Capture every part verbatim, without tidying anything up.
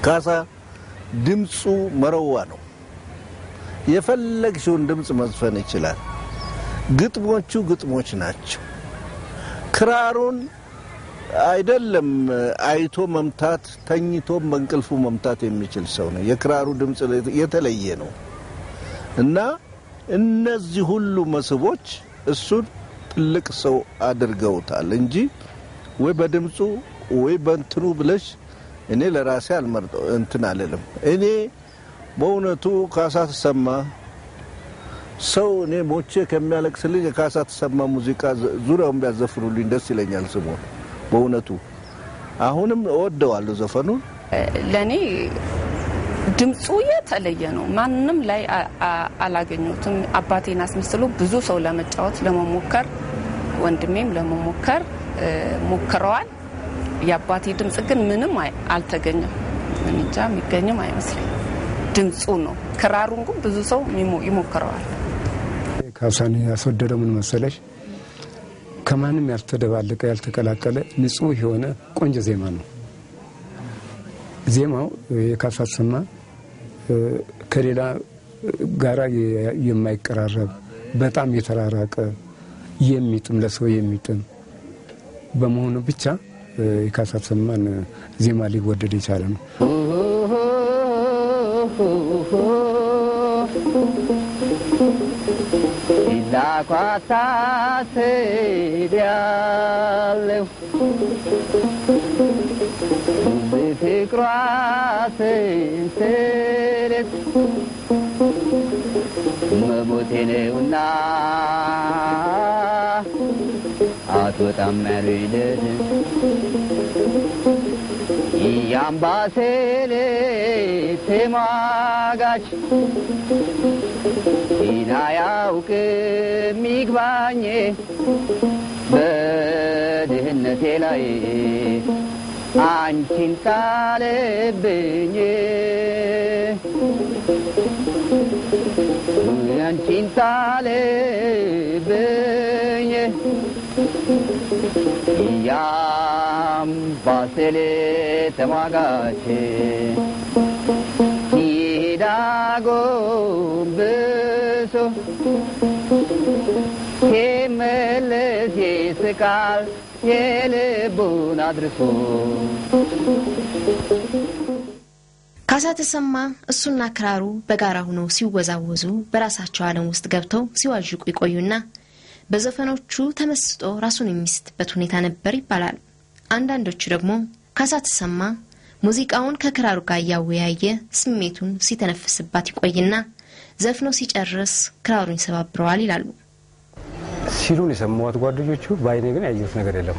ካሳ ድምጹ መረዋ ነው የፈለግሽውን ድምጽ መዝፈን ይችላል ግጥሞቹ ግጥሞች ናቸው ክራሩን አይደለም አይቶ መምታት ተኝቶ መንቅልፉ መምታት የሚችል ሰው ነው የክራሩ ድምጽ የተለየ ነው እና እነዚህ ሁሉ መስቦች እሱ ትልቅ ሰው አድርገውታል እንጂ ወይ በድምጹ ወይ በእንትኑ ብለሽ እኔ ለራሴ አልመርጠው እንትን አለለም እኔ በእውነቱ ካሳ ተሰማ ሰው እኔ ሞቼ ከሚያለቅስልኝ ካሳ ተሰማ ሙዚቃ ዙሪያውን ቢያዘፍሩልኝ ደስ ይለኛል ስሙ በእውነቱ አሁንም እወደዋለሁ ዘፈኑን ለኔ ድምጹ የተለየ ነው ማንንም ላይ አላገኙትም አባቴን አስመስሎ ብዙ ሰው ለመጫወት ለመሞከር ወንድሜም ለመሞከር ሞክረዋል ያባቴ ድምጽ ግን ምንም አልተገኘም እንጃ የሚገኝም አይመስልም ድምጹ ነው ክራሩን ግን ብዙ ሰው ይሞክረዋል ካሳን ያስወደደው ምን መሰለሽ ከማንም ያልተደባለቀ ያልተቀላቀለ ንጹህ የሆነ ቆንጆ ዜማ ነው ዜማው የካሳ ተሰማ ከሌላ ጋራ የማይቀራረብ በጣም የተራራቀ የሚጥም ለሰው የሚጥም በመሆኑ ብቻ የካሳ ተሰማን ዜማ ሊወደድ ይችላል ነው ኳታስ ዲያለው በፍቅሯስ ስለት መሞቴነውና አትወጣም ያሉይለት ያምባሰል ተማጋች ኢናያውቅ ሚግባኝ በድህነቴ ላይ አንቺን ጣለብኝ አንቺን ጣለብኝ ያምባሰል ተማጋች ዳጎንብሶ ከመለስ ይስቃል የልቡን አድርሶ ካሳ ተሰማ እሱና ክራሩ በጋራ ሆነው ሲወዛወዙ በራሳቸው ዓለም ውስጥ ገብተው ሲዋዥቁ ይቆዩና በዘፈኖቹ ተመስጦ ራሱን የሚስትበት ሁኔታ ነበር ይባላል አንዳንዶቹ ደግሞ ካሳ ተሰማ ሙዚቃውን ከክራሩ ጋር ያወያየ ስሜቱን ሲተነፍስባት ይቆይና ዘፍኖ ሲጨርስ ክራሩን ይሰባብረዋል ይላሉ ሲሉን የሰማዋት ጓደኞቹ ባይኔ ግን ያየሁት ነገር የለም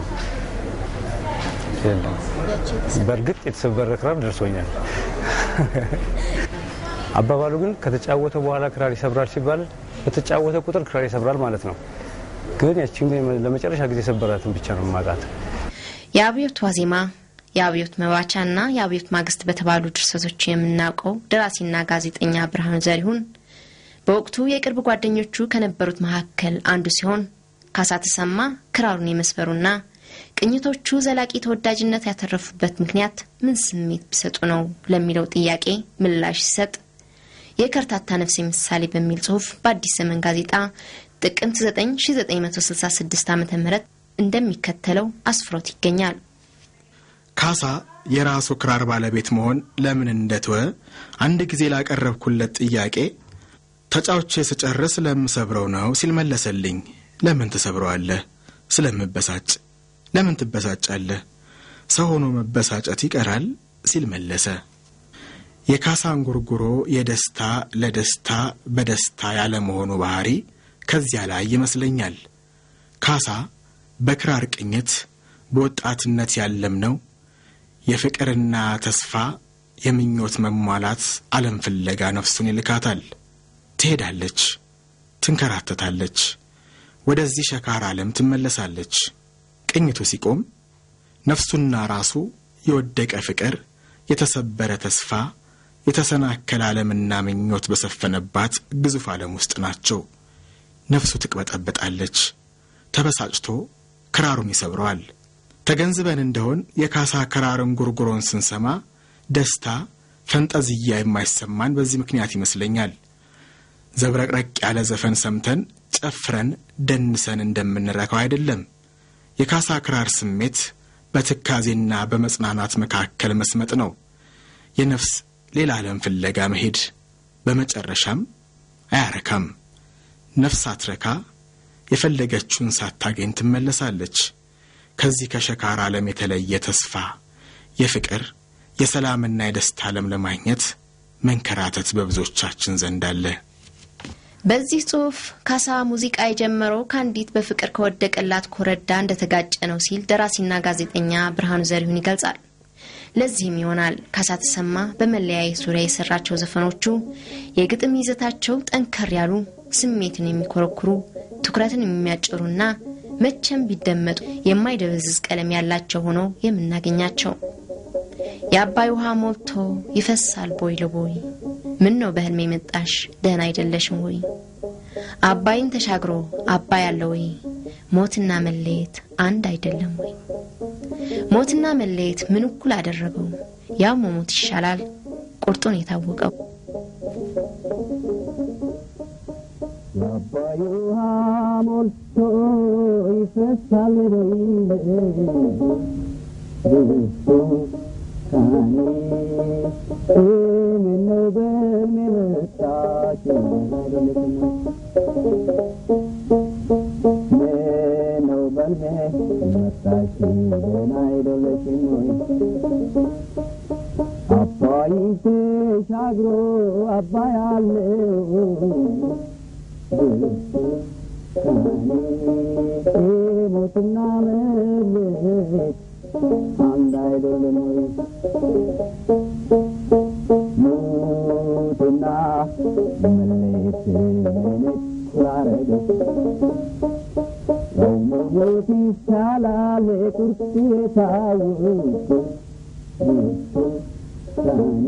የለም በርግጥ የተሰበረ ክራር ደርሶኛል አባባሉ ግን ከተጫወተ በኋላ ክራር ይሰብራል ሲባል በተጫወተ ቁጥር ክራር ይሰብራል ማለት ነው ግን ያቺን ለመጨረሻ ጊዜ ሰበራትን ብቻ ነው ማቃት ያብዮት ዋዜማ ያብዮት መዋቻና ያብዮት ማግስት በተባሉ ድርሰቶች የምናውቀው ደራሲና ጋዜጠኛ ብርሃኑ ዘሪሁን በወቅቱ የቅርብ ጓደኞቹ ከነበሩት መሐከል አንዱ ሲሆን ካሳ ተሰማ ክራሩን የመስበሩና ቅኝቶቹ ዘላቂ ተወዳጅነት ያተረፉበት ምክንያት ምን ስሜት ቢሰጡ ነው ለሚለው ጥያቄ ምላሽ ሲሰጥ የከርታታ ነፍስ ምሳሌ በሚል ጽሑፍ በአዲስ ዘመን ጋዜጣ ጥቅምት ዘጠኝ ሺህ ዘጠኝ መቶ ስልሳ ስድስት ዓመተ ምህረት እንደሚከተለው አስፍሮት ይገኛል ካሳ የራሱ ክራር ባለቤት መሆን ለምን እንደተወ አንድ ጊዜ ላቀረብኩለት ጥያቄ ተጫውቼ ስጨርስ ለምሰብረው ነው ሲል መለሰልኝ ለምን ተሰብረዋለህ ስለምበሳጭ ለምን ትበሳጫለህ ሰው ሆኖ መበሳጨት ይቀራል ሲል መለሰ የካሳን ጉርጉሮ የደስታ ለደስታ በደስታ ያለ መሆኑ ባህሪ ከዚያ ላይ ይመስለኛል ካሳ በክራር ቅኝት በወጣትነት ያለምነው የፍቅርና ተስፋ የምኞት መሟላት ዓለም ፍለጋ ነፍሱን ይልካታል ትሄዳለች ትንከራተታለች ወደዚህ ሸካራ ዓለም ትመለሳለች ቅኝቱ ሲቆም ነፍሱና ራሱ የወደቀ ፍቅር የተሰበረ ተስፋ የተሰናከለ ዓለምና ምኞት በሰፈነባት ግዙፍ ዓለም ውስጥ ናቸው ነፍሱ ትቅበጠበጣለች ተበሳጭቶ ክራሩን ይሰብረዋል ተገንዝበን እንደሆን የካሳ ክራርን ጉርጉሮን ስንሰማ ደስታ ፈንጠዝያ የማይሰማን በዚህ ምክንያት ይመስለኛል። ዘብረቅረቅ ያለ ዘፈን ሰምተን ጨፍረን ደንሰን እንደምንረካው አይደለም። የካሳ ክራር ስሜት በትካዜና በመጽናናት መካከል መስመጥ ነው። የነፍስ ሌላ ዓለም ፍለጋ መሄድ በመጨረሻም አያረካም። ነፍስ አትረካ የፈለገችውን ሳታገኝ ትመለሳለች። ከዚህ ከሸካራ ዓለም የተለየ ተስፋ የፍቅር የሰላምና የደስታ ዓለም ለማግኘት መንከራተት በብዙዎቻችን ዘንድ አለ። በዚህ ጽሑፍ ካሳ ሙዚቃ የጀመረው ካንዲት በፍቅር ከወደቀላት ኮረዳ እንደተጋጨ ነው ሲል ደራሲና ጋዜጠኛ ብርሃኑ ዘሪሁን ይገልጻል። ለዚህም ይሆናል ካሳ ተሰማ በመለያየት ዙሪያ የሰራቸው ዘፈኖቹ የግጥም ይዘታቸው ጠንከር ያሉ ስሜትን የሚኮረኩሩ ትኩረትን የሚያጭሩና መቼም ቢደመጡ የማይደበዝዝ ቀለም ያላቸው ሆነው የምናገኛቸው። የአባይ ውሃ ሞልቶ ይፈሳል ቦይ ለቦይ ምን ነው በህልሜ መጣሽ ደህና አይደለሽም ወይ አባይን ተሻግሮ አባይ አለ ወይ ሞትና መለየት አንድ አይደለም ወይ ሞትና መለየት ምን እኩል አደረገው ያው ሞት ይሻላል ቁርጡን የታወቀው አባይ ውሃ ሞልቶ ይፈሳል ካኔ ምነው በህልሜ መጣሽ ምነው በህልሜ መጣሽ ደህና አይደለሽም ወይ አባይ ተሻግሮ አባይ አለ ካኔ ሞትና መለየት አንድ አይደለም ወይ ሞትና መለየት ምን ያረገው ነው ሞት ይሻላል ቁርጥ የታወቀው ካኔ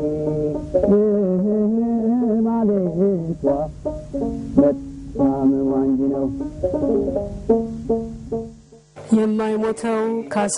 ማለቷ በጣም ዋንጅ ነው የማይሞተው ካሳ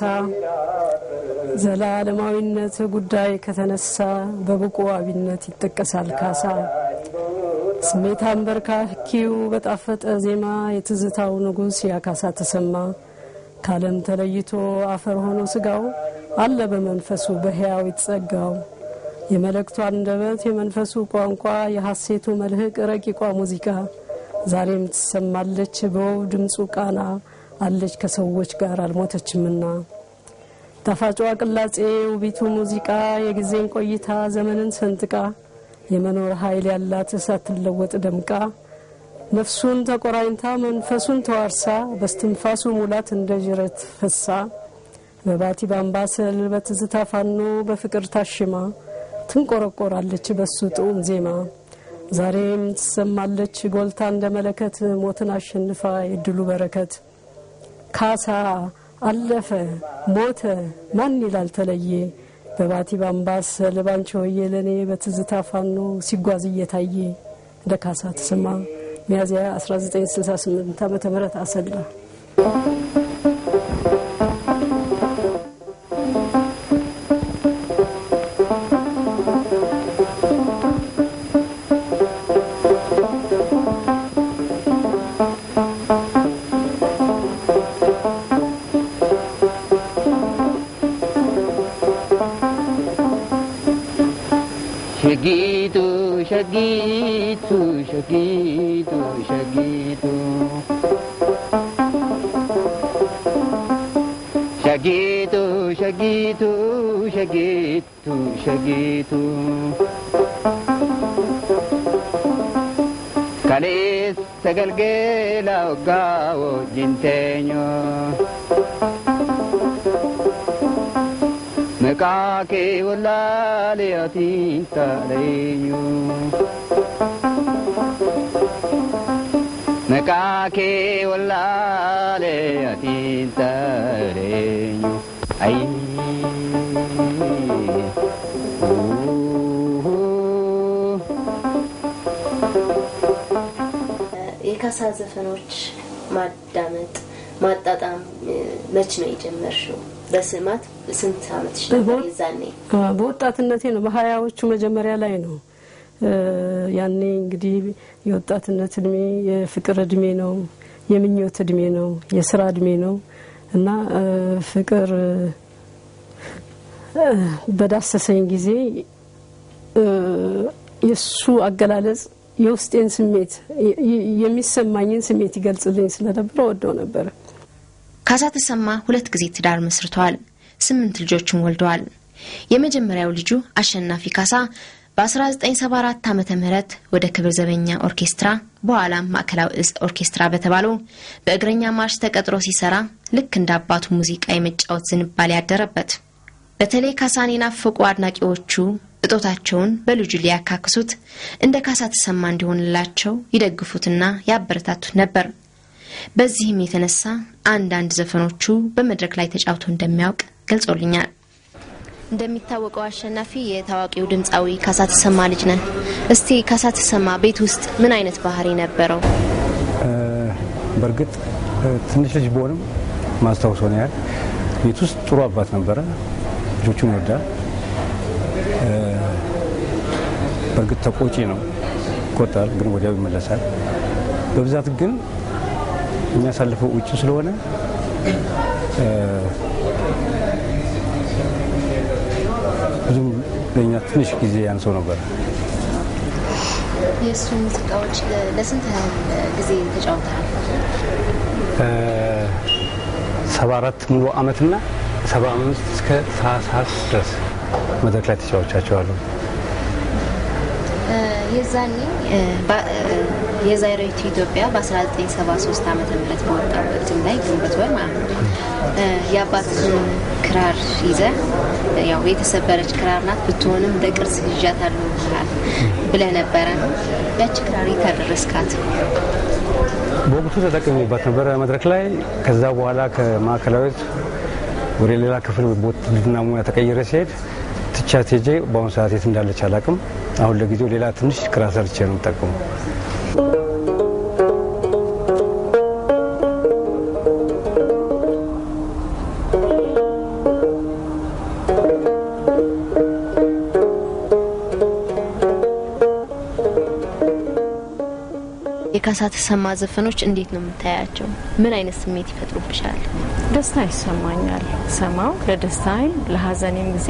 ዘላለማዊነት ጉዳይ ከተነሳ በብቁ አብነት ይተከሳል ካሳ ስሜት አንበርካኪው በጣፈጠ ዜማ የትዝታው ንጉስ ያካሳ ተሰማ ካለም ተለይቶ አፈር ሆኖ ስጋው አለ በመንፈሱ በህያው ይጸጋው የመለክቱ አንደበት የመንፈሱ ቋንቋ የሐሴቱ መልህቅ ረቂቋ ሙዚቃ ዛሬም ተሰማለች በው ድምጹ ቃና አለች ከሰዎች ጋር አልሞተችምና ተፋጫው ቅላጼ ውቢቱ ሙዚቃ የጊዜን ቆይታ ዘመንን ሰንጥቃ የመኖር ኃይል ያላት ሳትለወጥ ደምቃ ነፍሱን ተቆራኝታ መንፈሱን ተዋርሳ በስትንፋሱ ሙላት እንደ ጅረት ፈሳ በባቲ ባምባሰል በትዝታ ፋኖ በፍቅር ታሽማ ትንቆረቆራለች በሱ ጡም ዜማ ዛሬም ተሰማለች ጎልታ እንደ መለከት ሞትን አሸንፋ የድሉ በረከት ካሳ አለፈ ሞተ ማን ይላል ተለየ በባቲ ባምባሰል ባንቺ ወየለኔ በትዝታ ፋኖ ሲጓዝ እየታየ እንደ ካሳ ተሰማ ሚያዝያ አስራ ዘጠኝ ስልሳ ስምንት ዓመተ ምህረት አሰላ shagitu shagitu shagitu shagitu shagitu shagitu shagitu shagitu kalis sagalgela gawo jinteño mekake wallale atinta leño mekake wallale atinta leño ay የካሳ ዘፈኖች ማዳመጥ ማጣጣም መች ነው የጀመርሽው በስማት ስንት ዓመትሽ ነበር ይዛኔ? በወጣትነቴ ነው በሀያዎቹ መጀመሪያ ላይ ነው። ያኔ እንግዲህ የወጣትነት እድሜ የፍቅር እድሜ ነው፣ የምኞት እድሜ ነው፣ የሥራ እድሜ ነው እና ፍቅር በዳሰሰኝ ጊዜ የሱ አገላለጽ የውስጤን ስሜት የሚሰማኝን ስሜት ይገልጽልኝ ስለነበር ወደው ነበር። ካሳ ተሰማ ሁለት ጊዜ ትዳር መስርቷል። ስምንት ልጆችን ወልደዋል። የመጀመሪያው ልጁ አሸናፊ ካሳ በ1974 ዓመተ ምህረት ወደ ክብር ዘበኛ ኦርኬስትራ በኋላም ማዕከላዊ እዝ ኦርኬስትራ በተባለው በእግረኛ ማርሽ ተቀጥሮ ሲሰራ ልክ እንደ አባቱ ሙዚቃ የመጫወት ዝንባሌ ያደረበት። በተለይ ካሳን የናፈቁ አድናቂዎቹ እጦታቸውን በልጁ ሊያካክሱት እንደ ካሳ ተሰማ እንዲሆንላቸው ይደግፉትና ያበረታቱት ነበር። በዚህም የተነሳ አንዳንድ ዘፈኖቹ በመድረክ ላይ ተጫውቶ እንደሚያውቅ ገልጾልኛል። እንደሚታወቀው አሸናፊ የታዋቂው ድምጻዊ ካሳ ተሰማ ልጅ ነህ። እስቲ ካሳ ተሰማ ቤት ውስጥ ምን አይነት ባህሪ ነበረው? በርግጥ ትንሽ ልጅ ቢሆንም ማስታወሰው ነው ያል ቤት ውስጥ ጥሩ አባት ነበረ። ልጆቹን ይወዳል። በርግጥ ተቆጪ ነው፣ ቆጣል፣ ግን ወዲያው ይመለሳል። በብዛት ግን የሚያሳልፈው ውጭ ስለሆነ ብዙም ለኛ ትንሽ ጊዜ ያንሰው ነበር። የሱ ሙዚቃዎች ለስንት ጊዜ ተጫውተሃል? ሰባ አራት ሙሉ አመትና ሰባ አምስት እስከ ታህሳስ ድረስ መድረክ ላይ ተጫውቻቸዋለሁ። የዛኔ የዛሬቱ ኢትዮጵያ በ1973 ዓመተ ምህረት በወጣው እትም ላይ ግንቦት ወር ማለት ነው የአባትን ክራር ይዘ ያው የተሰበረች ክራር ናት ብትሆንም ለቅርስ ይዣታለሁ ብለህ ነበር። ያቺ ክራር ይታደረስካት በወቅቱ ተጠቅሜባት ነበር መድረክ ላይ። ከዛ በኋላ ከማዕከላዊት ወደ ሌላ ክፍል ቦታና ሙያ ተቀየረ ሲሄድ ትቻት ሄጄ በአሁኑ ሰዓት የት እንዳለች አላውቅም። አሁን ለጊዜው ሌላ ትንሽ ክራር ሰርቼ ነው የምጠቀመው። የካሳ ተሰማ ዘፈኖች እንዴት ነው የምታያቸው? ምን አይነት ስሜት ይፈጥሩብሻል? ደስታ ይሰማኛል። ሰማው ለደስታዬም ለሐዘኔም ጊዜ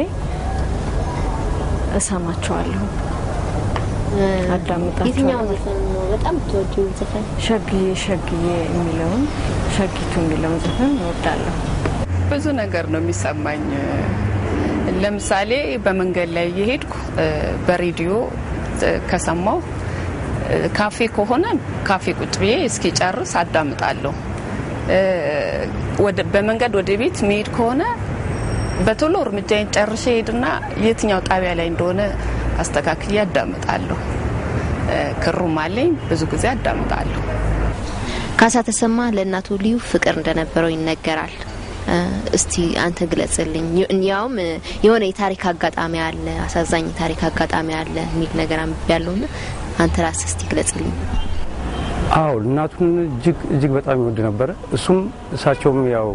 እሰማቸዋለሁ፣ አዳምጣቸዋለሁ። የትኛው ዘፈን ነው በጣም ተወጂው ዘፈን? ሸግዬ ሸግዬ የሚለውን ሸጊቱ የሚለውን ዘፈን እወዳለሁ። ብዙ ነገር ነው የሚሰማኝ። ለምሳሌ በመንገድ ላይ እየሄድኩ በሬዲዮ ከሰማው ካፌ ከሆነ ካፌ ቁጭ ብዬ እስኪ ጨርስ አዳምጣለሁ። ወደ በመንገድ ወደ ቤት መሄድ ከሆነ በቶሎ እርምጃዬን ጨርሼ ሄድና የትኛው ጣቢያ ላይ እንደሆነ አስተካክዬ አዳምጣለሁ። ክሩም አለኝ ብዙ ጊዜ አዳምጣለሁ። ካሳ ተሰማ ለእናቱ ልዩ ፍቅር እንደነበረው ይነገራል። እስቲ አንተ ግለጽልኝ። ያውም የሆነ የታሪክ አጋጣሚ አለ፣ አሳዛኝ ታሪክ አጋጣሚ አለ የሚል ነገር አንብቤያለሁና አንተ ራስህ እስቲ ግለጽልኝ። አዎ እናቱን እጅግ እጅግ በጣም ይወድ ነበር። እሱም እሳቸውም ያው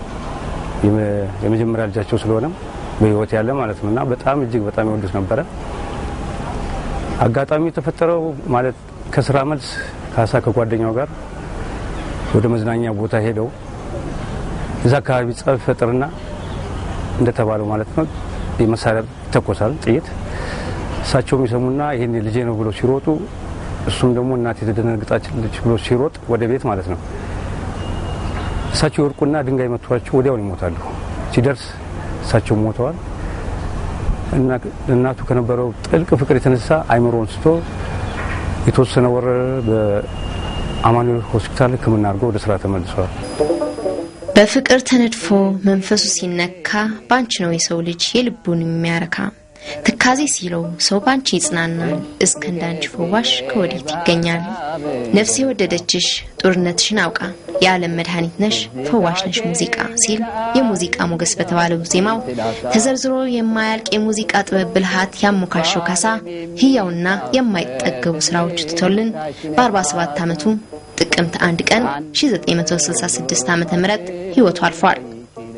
የመጀመሪያ ልጃቸው ስለሆነ በህይወት ያለ ማለት ነውና በጣም እጅግ በጣም ይወዱት ነበር። አጋጣሚ ተፈጠረው ማለት ከስራ መልስ ካሳ ከጓደኛው ጋር ወደ መዝናኛ ቦታ ሄደው እዛ አካባቢ ጸብ ፈጠርና እንደተባለው ማለት ነው የመሳሪያ ተኮሳል ጥይት። እሳቸውም ይሰሙና ይሄን ልጄ ነው ብሎ ሲሮጡ እሱም ደግሞ እናት የተደነገጣች ብሎ ሲሮጥ ወደ ቤት ማለት ነው እሳቸው ወርቁና ድንጋይ መቷቸው ወዲያው ይሞታሉ። ሲደርስ እሳቸው ሞተዋል። እና እናቱ ከነበረው ጥልቅ ፍቅር የተነሳ አይምሮን ስቶ የተወሰነ ወር በአማኑኤል ሆስፒታል ሕክምና አድርጎ ወደ ስራ ተመልሷል። በፍቅር ተነድፎ መንፈሱ ሲነካ ባንቺ ነው የሰው ልጅ የልቡን የሚያረካ ትካዜ ሲለው ሰው ባንቺ ይጽናናል እስከ እንዳንቺ ፈዋሽ ከወዲት ይገኛል። ነፍሴ ወደደችሽ ጦርነትሽን አውቃ የዓለም መድኃኒት ነሽ ፈዋሽ ነሽ ሙዚቃ ሲል የሙዚቃ ሞገስ በተባለው ዜማው ተዘርዝሮ የማያልቅ የሙዚቃ ጥበብ ብልሃት ያሞካሸው ካሳ ህያውና የማይጠገቡ ስራዎች ትቶልን በ47 ዓመቱ ጥቅምት አንድ ቀን ሺህ ዘጠኝ መቶ ስልሳ ስድስት ዓመተ ምህረት ህይወቱ አልፏል።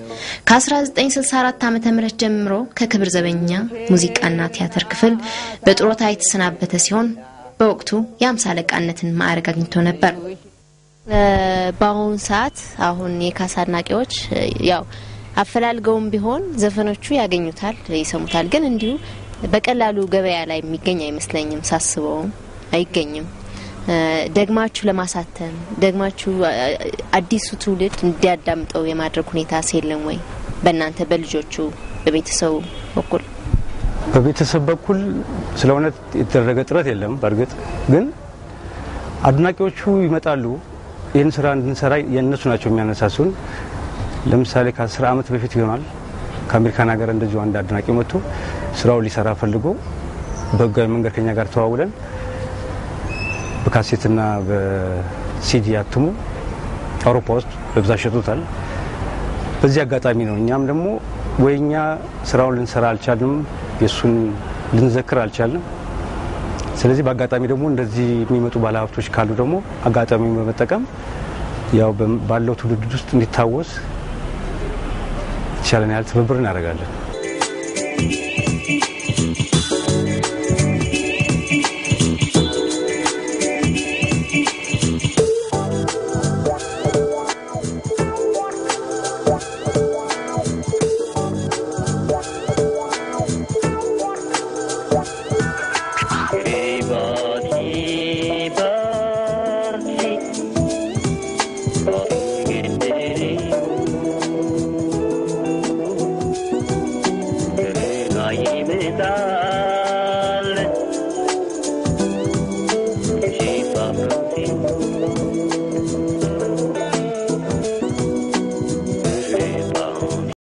ከ1964 ዓመተ ምህረት ጀምሮ ከክብር ዘበኛ ሙዚቃና ቲያትር ክፍል በጥሮታ የተሰናበተ ሲሆን በወቅቱ የአምሳ አለቃነትን ማዕረግ አግኝቶ ነበር። በአሁን ሰዓት አሁን የካሳ አድናቂዎች ያው አፈላልገውም ቢሆን ዘፈኖቹ ያገኙታል ይሰሙታል ግን እንዲሁ በቀላሉ ገበያ ላይ የሚገኝ አይመስለኝም ሳስበው አይገኝም ደግማችሁ ለማሳተም ደግማችሁ አዲሱ ትውልድ እንዲያዳምጠው የማድረግ ሁኔታ ሲልም ወይ በእናንተ በልጆቹ በቤተሰቡ በኩል በቤተሰብ በኩል ስለሆነ የተደረገ ጥረት የለም በርግጥ ግን አድናቂዎቹ ይመጣሉ ይህን ስራ እንድንሰራ የነሱ ናቸው የሚያነሳሱን ለምሳሌ ከ10 አመት በፊት ይሆናል ከአሜሪካን ሀገር እንደዚሁ አንድ አድናቂ መጥቶ ስራው ሊሰራ ፈልጎ በጋይ መንገድ ከኛ ጋር ተዋውለን በካሴትና በሲዲ አትሙ አውሮፓ ውስጥ በብዛት ሸጡታል በዚህ አጋጣሚ ነው እኛም ደግሞ ወይኛ ስራውን ልንሰራ አልቻልንም የሱን ልንዘክር አልቻልንም ስለዚህ በአጋጣሚ ደግሞ እንደዚህ የሚመጡ ባለሀብቶች ካሉ ደግሞ አጋጣሚውን በመጠቀም ያው ባለው ትውልድ ውስጥ እንዲታወስ ይቻላል ያል ትብብር እናደርጋለን